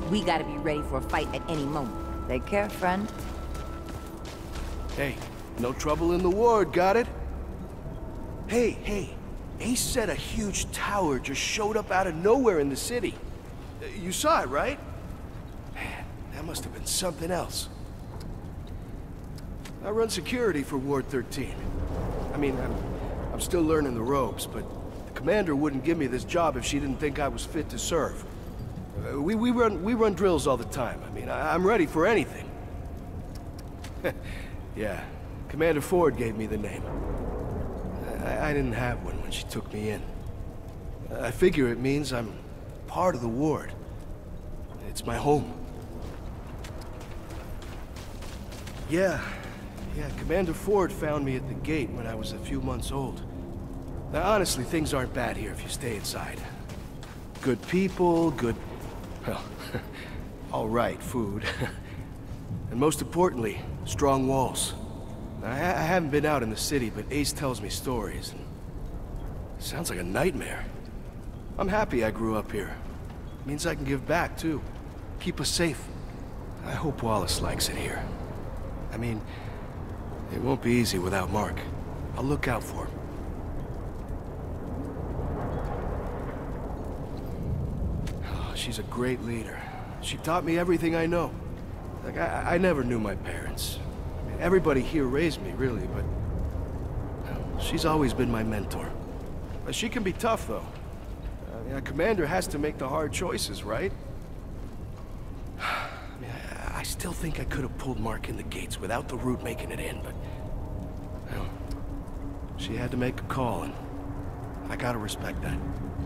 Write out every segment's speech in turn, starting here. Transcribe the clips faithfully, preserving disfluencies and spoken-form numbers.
We gotta be ready for a fight at any moment. Take care, friend. Hey, no trouble in the ward, got it? Hey, hey, Ace said a huge tower just showed up out of nowhere in the city. Uh, You saw it, right? Man, that must have been something else. I run security for Ward thirteen. I mean, I'm, I'm still learning the ropes, but the commander wouldn't give me this job if she didn't think I was fit to serve. Uh, we, we, run, we run drills all the time. I mean, I, I'm ready for anything. Yeah, Commander Ford gave me the name. I, I didn't have one when she took me in. I figure it means I'm part of the ward. It's my home. Yeah, yeah, Commander Ford found me at the gate when I was a few months old. Now, honestly, things aren't bad here if you stay inside. Good people, good... well, all right, food. And most importantly, strong walls. I, I haven't been out in the city, but Ace tells me stories. And it sounds like a nightmare. I'm happy I grew up here. It means I can give back, too. Keep us safe. I hope Wallace likes it here. I mean, it won't be easy without Mark. I'll look out for him. Oh, she's a great leader. She taught me everything I know. Like, I, I never knew my parents. I mean, everybody here raised me, really, but... well, she's always been my mentor. But she can be tough, though. I mean, a commander has to make the hard choices, right? I mean, I, I still think I could have pulled Mark in the gates without the route making it in, but... well, she had to make a call, and I gotta respect that.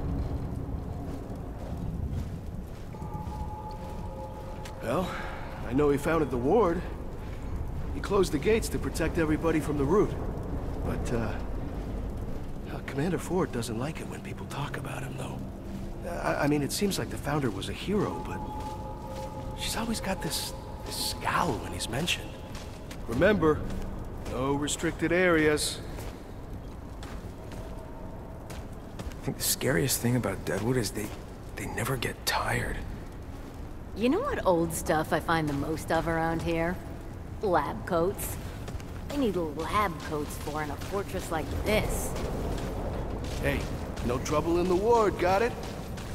Well... I know he founded the ward. He closed the gates to protect everybody from the route. But, uh... uh, Commander Ford doesn't like it when people talk about him, though. I, I mean, it seems like the founder was a hero, but... she's always got this... this scowl when he's mentioned. Remember, no restricted areas. I think the scariest thing about Deadwood is they... they never get tired. You know what old stuff I find the most of around here? Lab coats. I need lab coats for in a fortress like this. Hey, no trouble in the ward, got it?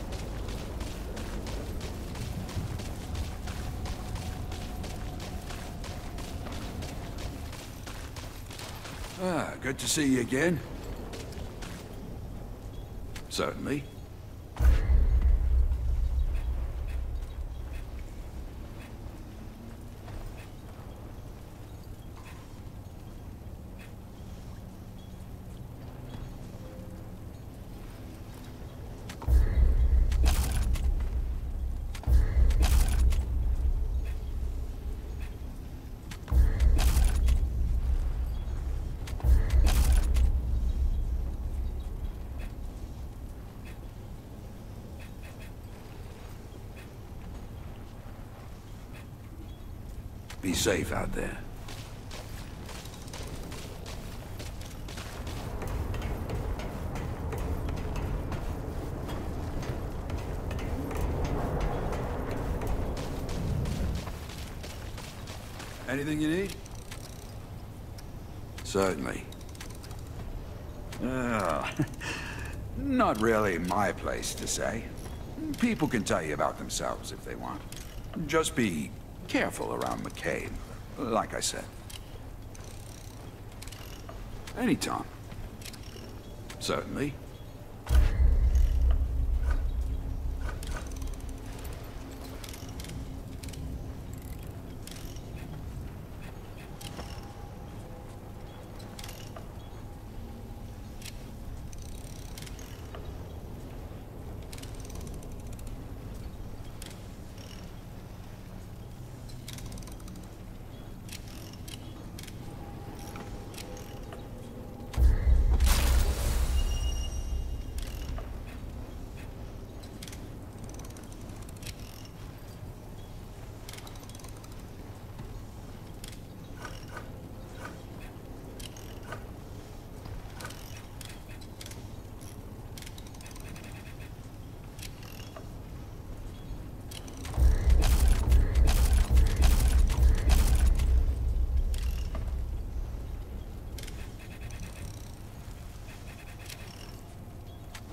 Ah, good to see you again. Certainly. Be safe out there. Anything you need? Certainly. Ah, not really my place to say. People can tell you about themselves if they want. Just be careful around McCabe, like I said. Anytime. Certainly.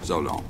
So long.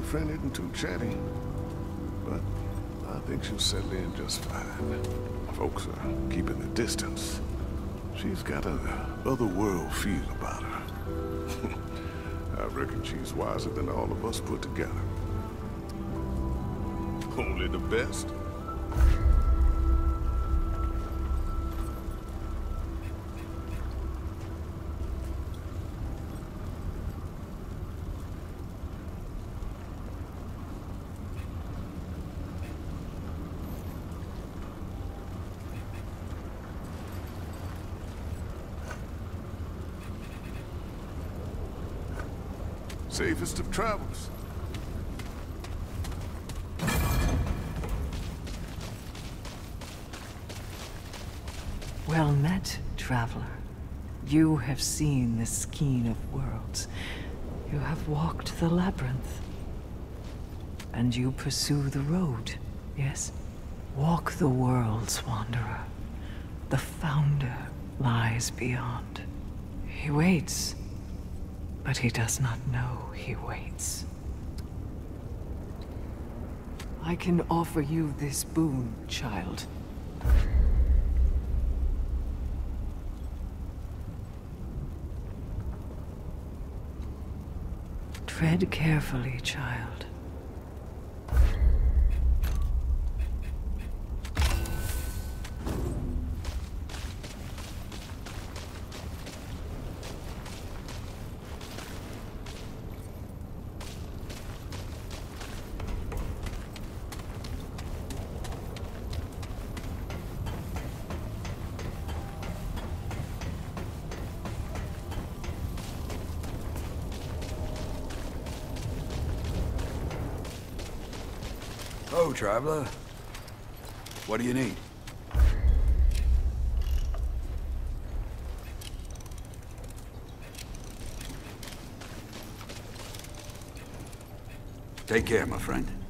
friend isn't too chatty, but I think she'll settle in just fine. Folks are keeping the distance. She's got a otherworld feel about her. I reckon she's wiser than all of us put together. Only the best. Safest of travels. Well met, traveler. You have seen the skein of worlds. You have walked the labyrinth. And you pursue the road, yes? Walk the worlds, wanderer. The Founder lies beyond. He waits. But he does not know he waits. I can offer you this boon, child. Tread carefully, child. Oh, traveler. What do you need? Take care, my friend.